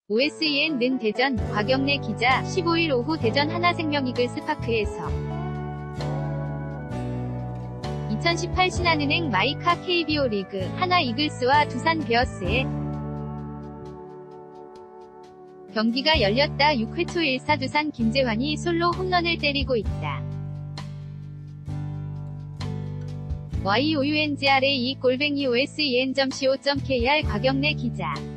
OSEN 는 대전, 곽영래 기자, 15일 오후 대전 하나생명 이글스 파크에서 2018 신한은행 마이카 KBO 리그, 하나 이글스와 두산 베어스의 경기가 열렸다. 6회 초 1사 두산 김재환이 솔로 홈런을 때리고 있다. youngRAE_OSEN.co.kr 곽영래 기자